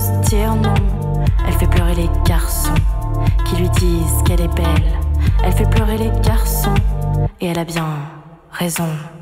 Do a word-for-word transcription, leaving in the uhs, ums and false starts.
se dire non. Elle fait pleurer les garçons qui lui disent qu'elle est belle. Elle fait pleurer les garçons et elle a bien raison.